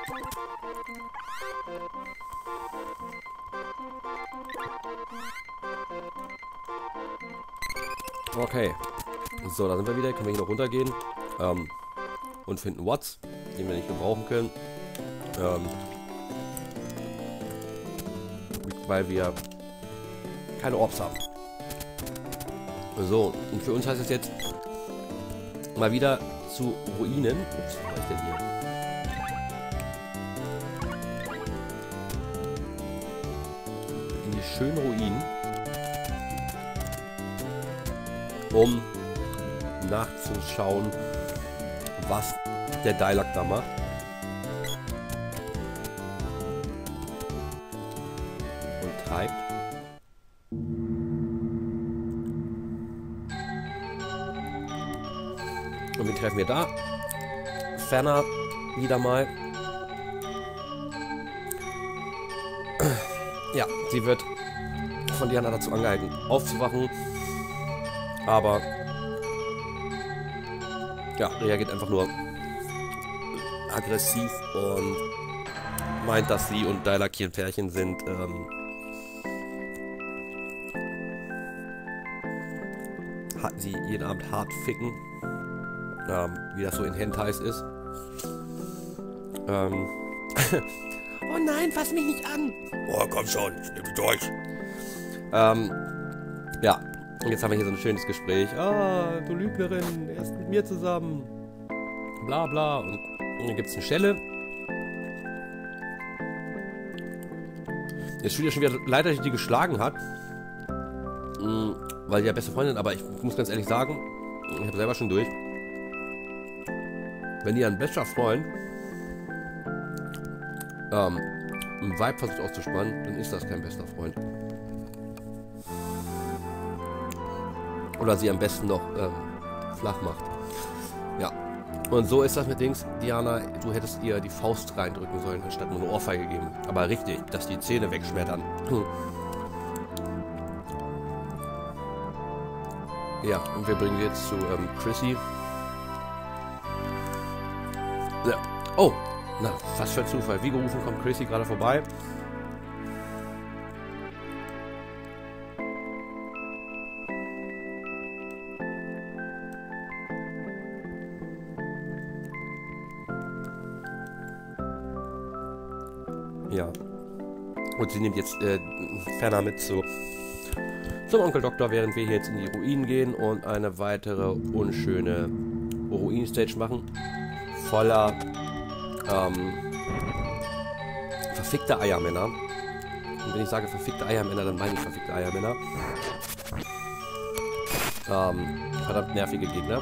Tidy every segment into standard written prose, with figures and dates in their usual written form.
Okay. So, da sind wir wieder. Können wir hier noch runtergehen. Und finden Watts, den wir nicht gebrauchen können. Weil wir keine Orbs haben. So, und für uns heißt es jetzt mal wieder zu Ruinen. Ups, was ist denn hier? In die schönen Ruinen. Um nachzuschauen, was der Dialog da macht. Und treibt. Und wen treffen wir da? Ferner wieder mal. Ja, sie wird von Diana dazu angehalten, aufzuwachen. Aber ja, reagiert einfach nur aggressiv und meint, dass sie und Dialog hier ein Pärchen sind. Sie jeden Abend hart ficken. Wie das so in Hentais ist. Oh nein, fass mich nicht an! Oh, komm schon, ich nehme dich durch. Ja, und jetzt haben wir hier so ein schönes Gespräch. Ah, du Lügnerin, er ist mit mir zusammen. Bla bla. Und dann gibt es eine Schelle. Jetzt spielt er schon wieder leider, die geschlagen hat. Weil die ja beste Freundin, aber ich muss ganz ehrlich sagen, ich habe selber schon durch. Wenn ihr ein bester Freund einen Vibe versucht auszuspannen, dann ist das kein bester Freund. Oder sie am besten noch flach macht. Ja. Und so ist das mit Dings. Diana, du hättest ihr die Faust reindrücken sollen, anstatt nur eine Ohrfeige geben. Aber richtig, dass die Zähne wegschmettern. Ja, und wir bringen sie jetzt zu Chrissy. Ja. Oh, na, was für ein Zufall. Wie gerufen kommt Chrissy gerade vorbei. Ja. Und sie nimmt jetzt Ferner mit zum Onkel Doktor, während wir hier jetzt in die Ruinen gehen und eine weitere unschöne Ruin-Stage machen. Voller verfickte Eiermänner. Und wenn ich sage verfickte Eiermänner, dann meine ich verfickte Eiermänner. Verdammt nervige Gegner.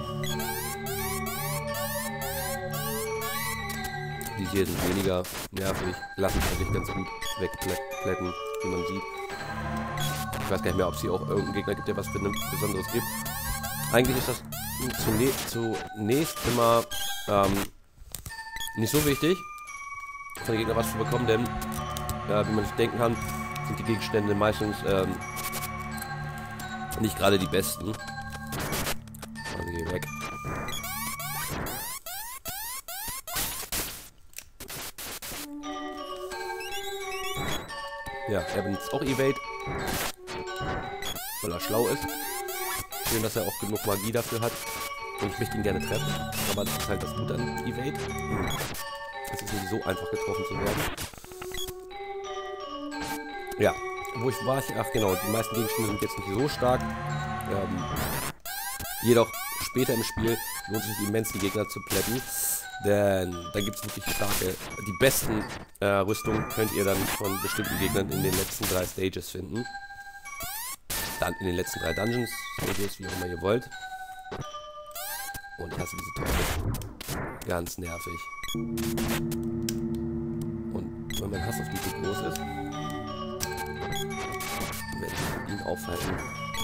Die hier sind weniger nervig, lassen sich eigentlich ganz gut wegplätten, wie man sieht. Ich weiß gar nicht mehr, ob es hier auch irgendeinen Gegner gibt, der was Besonderes gibt. Eigentlich ist das zunächst immer nicht so wichtig, von den Gegnern was zu bekommen, denn wie man sich denken kann, sind die Gegenstände meistens nicht gerade die besten. Also geh weg. Ja, er benutzt auch Evade, weil er schlau ist. Schön, dass er auch genug Magie dafür hat. Und ich möchte ihn gerne treffen, aber das ist halt das Gute an Evade. Es ist nicht so einfach getroffen zu werden. Ja, wo ich war, ach genau, die meisten Gegenstände sind jetzt nicht so stark. Jedoch später im Spiel lohnt es sich immens, die Gegner zu plätten. Denn da gibt es wirklich starke, die besten Rüstungen könnt ihr dann von bestimmten Gegnern in den letzten 3 Stages finden. Dann in den letzten 3 Dungeons, Stages, wie auch immer ihr wollt. Und ich hasse diese Teufel. Ganz nervig. Und wenn mein Hass auf die so groß ist, werde ich ihn aufhalten.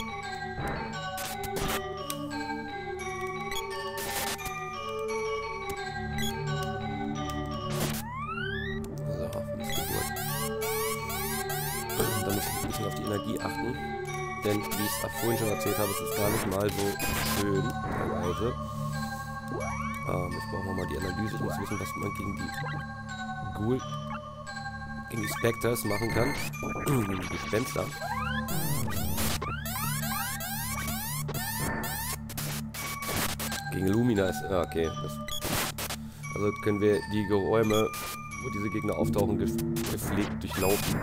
Da muss ich ein bisschen auf die Energie achten. Denn, wie ich es vorhin schon erzählt habe, es ist gar nicht mal so schön, teilweise. Ich brauche nochmal die Analyse. Ich muss wissen, was man gegen die Ghoul gegen die Spectres machen kann. Gegen die Gespenster. Gegen Lumina ist... Ah, okay. Also können wir die Räume, wo diese Gegner auftauchen, gepflegt durchlaufen.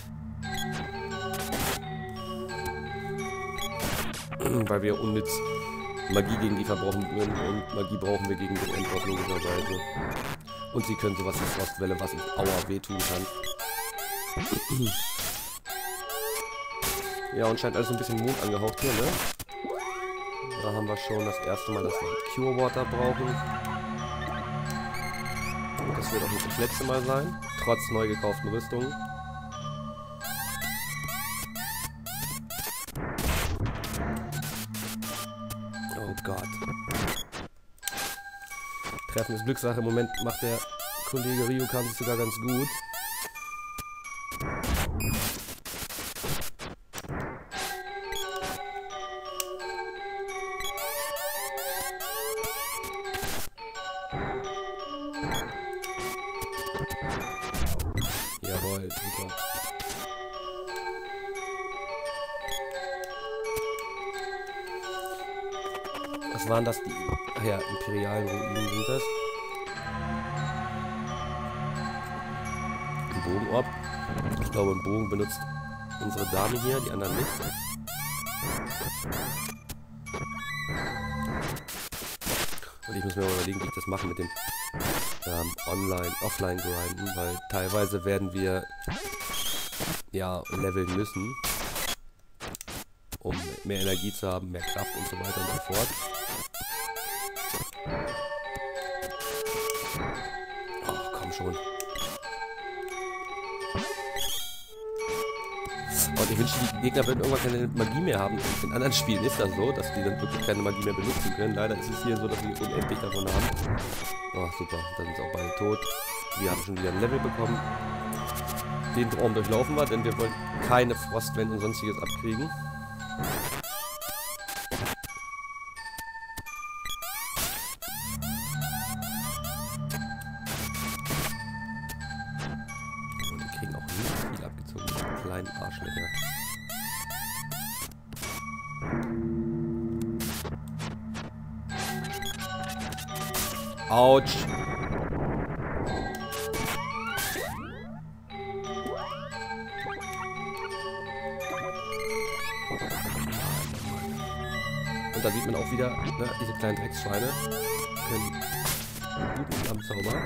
Weil wir unnütz Magie gegen die verbrauchen würden und Magie brauchen wir gegen den Endboss logischerweise. Und sie können sowas wie Frostwelle, was uns aua wehtun kann. Ja, und scheint alles ein bisschen Mond angehaucht hier, ne? Da haben wir schon das erste Mal, dass wir Cure Water brauchen. Und das wird auch nicht das letzte Mal sein, trotz neu gekauften Rüstungen. Oh Gott. Treffen ist Glückssache. Im Moment macht der Kollege Ryokan sich sogar ganz gut. Jawohl, super. Was waren das? Ach ja, imperialen Ruinen sind das. Ein Bogenorb. Ich glaube, ein Bogen benutzt unsere Dame hier, die anderen nicht. Und ich muss mir mal überlegen, wie ich das mache mit dem Offline-Grinden, weil teilweise werden wir ja leveln müssen, um mehr Energie zu haben, mehr Kraft und so weiter und so fort. Ach, komm schon. Und ich wünschte, die Gegner würden irgendwann keine Magie mehr haben. In anderen Spielen ist das so, dass die dann wirklich keine Magie mehr benutzen können. Leider ist es hier so, dass wir unendlich davon haben. Oh, super. Dann sind sie auch beide tot. Wir haben schon wieder ein Level bekommen. Den Raum durchlaufen wir, denn wir wollen keine Frostwände und sonstiges abkriegen. Und die kriegen auch nicht viel abgezogen, diese kleinen Arschlöcher. Autsch! Und da sieht man auch wieder, ne, diese kleinen Drecksschweine können gut am Zauber.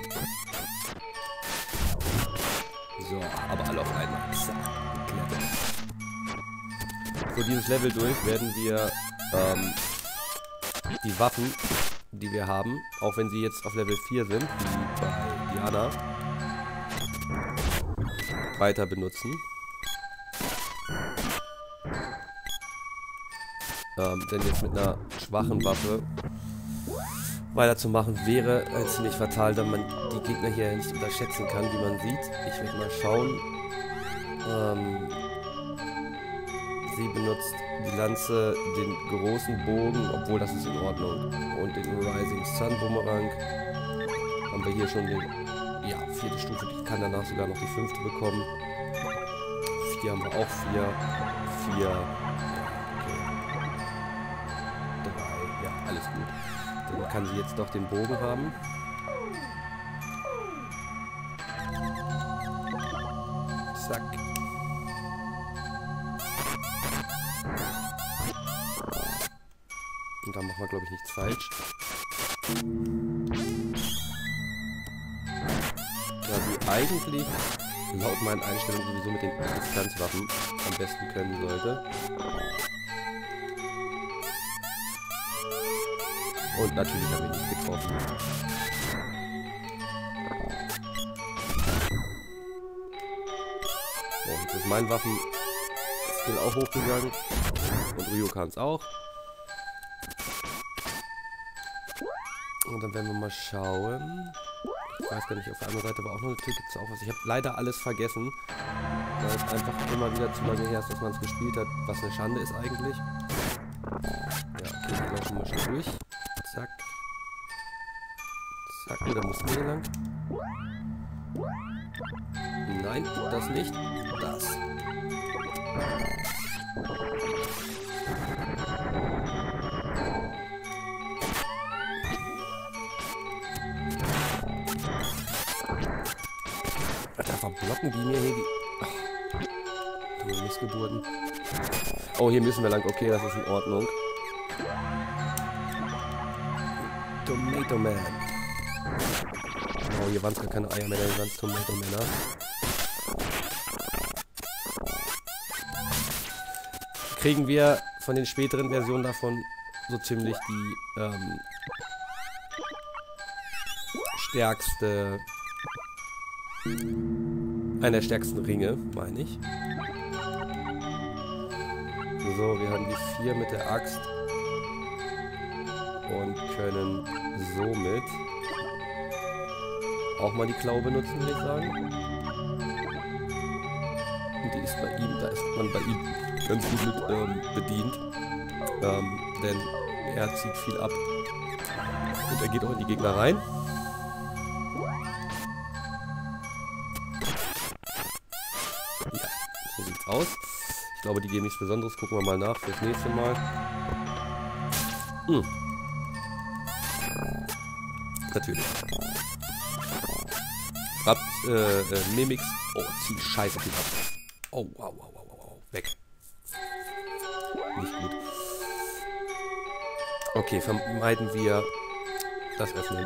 So, aber alle auf einmal. So, dieses Level durch werden wir die Waffen, die wir haben, auch wenn sie jetzt auf Level 4 sind, wie bei Diana, weiter benutzen. Denn jetzt mit einer schwachen Waffe weiterzumachen wäre ziemlich fatal, da man die Gegner hier nicht unterschätzen kann, wie man sieht. Ich werde mal schauen. Sie benutzt die Lanze, den großen Bogen, obwohl das ist in Ordnung. Und den Rising Sun Bumerang. Haben wir hier schon den, ja, 4. Stufe. Ich kann danach sogar noch die 5. bekommen. 4 haben wir auch 4. 4. Okay. 3. Ja, alles gut. Dann kann sie jetzt doch den Bogen haben. Zack. Und da machen wir, glaube ich, nichts falsch. Da sie eigentlich laut meinen Einstellungen sowieso mit den Distanzwaffen am besten können sollte. Und natürlich haben wir nicht getroffen. So, jetzt ist mein Waffen-Skill auch hochgegangen. Und Ryokans auch. Und dann werden wir mal schauen. Ich weiß gar nicht, auf der anderen Seite war auch noch eine Tür, gibt es auch was. Ich habe leider alles vergessen, weil es einfach immer wieder zu lange her ist, dass man es gespielt hat, was eine Schande ist eigentlich. Ja, okay, wir laufen mal schnell durch. Zack. Zack, da mussten wir hier lang. Nein, das nicht. Das. Alter, verblocken die mir hier die... Ach, du Missgeburten. Oh, hier müssen wir lang. Okay, das ist in Ordnung. Tomato Man. Oh, hier waren es gar keine Eier mehr, hier waren es Tomato Männer. Kriegen wir von den späteren Versionen davon so ziemlich die stärkste... Einer der stärksten Ringe, meine ich. So, wir haben die 4 mit der Axt. Und können somit auch mal die Klaue benutzen, würde ich sagen. Und die ist bei ihm, da ist man bei ihm ganz gut mit bedient. Denn er zieht viel ab. Und er geht auch in die Gegner rein. Ja, so sieht's aus. Ich glaube, die geben nichts Besonderes. Gucken wir mal nach fürs nächste Mal. Natürlich. Mimics. Oh, zieh scheiße viel ab. Oh, wow, wow, wow, wow. Weg. Nicht gut. Okay, vermeiden wir das Öffnen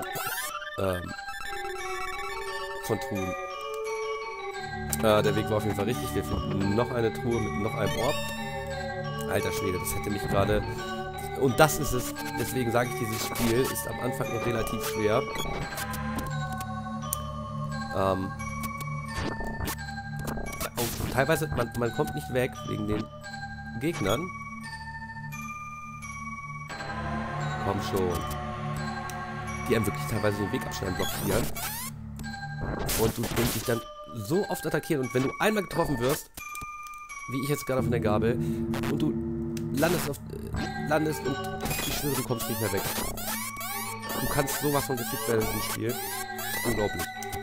von Truhen. Der Weg war auf jeden Fall richtig. Wir finden noch eine Truhe mit noch einem Orb. Alter Schwede, das hätte mich gerade... Und das ist es, deswegen sage ich, dieses Spiel ist am Anfang noch relativ schwer. Teilweise, man kommt nicht weg wegen den Gegnern. Komm schon. Die einem wirklich teilweise den Weg abschneiden, blockieren. Und du dich dann so oft attackieren. Und wenn du einmal getroffen wirst, wie ich jetzt gerade von der Gabel, und du landest und ich schwöre, du kommst nicht mehr weg. Du kannst sowas von gefickt werden im Spiel. Unglaublich.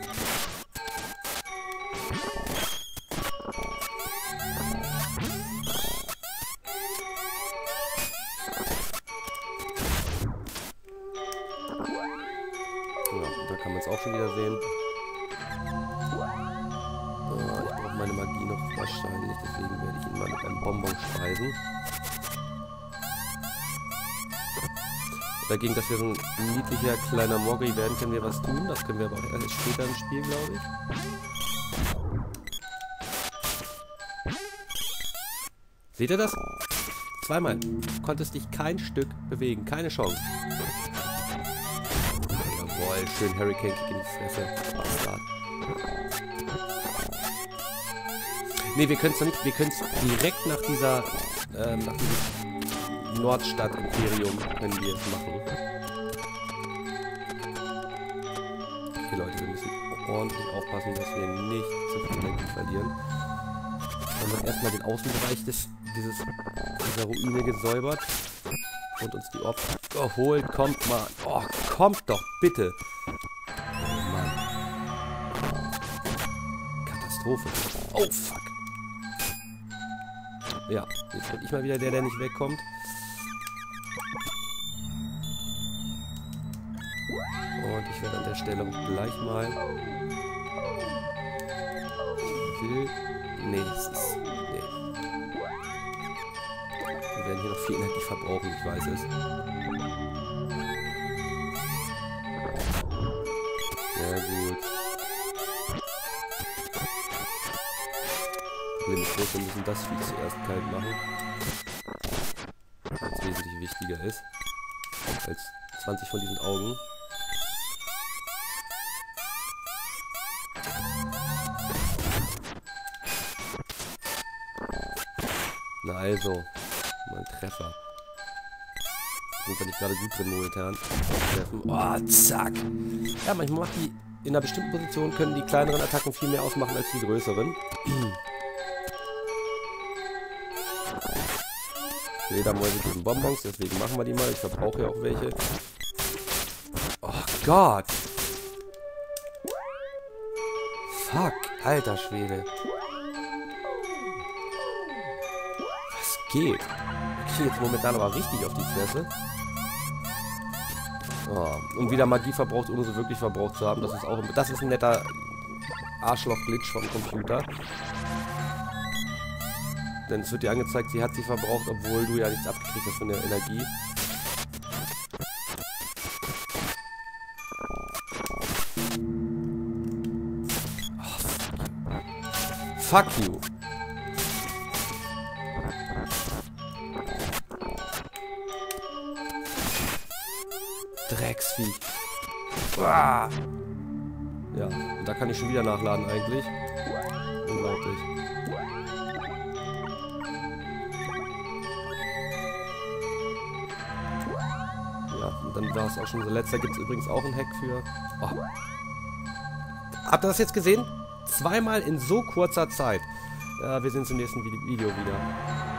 Ja, da kann man es auch schon wieder sehen. Ich brauche meine Magie noch wahrscheinlich, deswegen werde ich ihn mal mit einem Bonbon speisen. Dagegen, dass wir so ein niedlicher kleiner Mogri werden, können wir was tun. Das können wir aber auch erst später im Spiel, glaube ich. Seht ihr das? Zweimal. Du konntest dich kein Stück bewegen. Keine Chance. Jawohl, schön Hurricane Kick in die Fresse. Bastard. Ne, wir können es noch nicht. Wir können es direkt nach dieser nach diesem Nordstadt-Imperium können wir es machen. Okay, Leute, wir müssen ordentlich aufpassen, dass wir nicht zu viel Energie verlieren. Wir haben erstmal den Außenbereich dieser Ruine gesäubert und uns die Opfer geholt. Kommt mal. Oh, kommt doch, bitte. Oh Mann. Katastrophe. Oh, fuck. Ja, jetzt bin ich mal wieder der nicht wegkommt. Und ich werde an der Stelle gleich mal... Nee, es ist... Nee. Wir werden hier noch viel Energie verbrauchen, ich weiß es. Ja, gut. Problem ist bloß, wir müssen das Vieh zuerst kalt machen. Was wesentlich wichtiger ist. Als 20 von diesen Augen. Na also, mal ein Treffer. Sind wir nicht gerade gut drin momentan. Treffen. Oh, zack. Ja, manchmal macht die in einer bestimmten Position können die kleineren Attacken viel mehr ausmachen als die größeren. Fledermäuse geben Bonbons, deswegen machen wir die mal. Ich verbrauche ja auch welche. Oh Gott. Fuck, alter Schwede. Was geht? Ich kriege jetzt momentan aber richtig auf die Fresse. Oh, um wieder Magie verbraucht, ohne sie wirklich verbraucht zu haben. Das ist ein netter Arschloch-Glitch vom Computer. Denn es wird dir angezeigt, sie hat sie verbraucht, obwohl du ja nichts abgekriegt hast von der Energie. Oh, fuck you. Drecksvieh. Uah. Ja, und da kann ich schon wieder nachladen eigentlich. Unglaublich. Ja, und dann war es auch schon so. Letzter gibt es übrigens auch einen Hack für. Oh. Habt ihr das jetzt gesehen? Zweimal in so kurzer Zeit. Ja, wir sehen uns im nächsten Video wieder.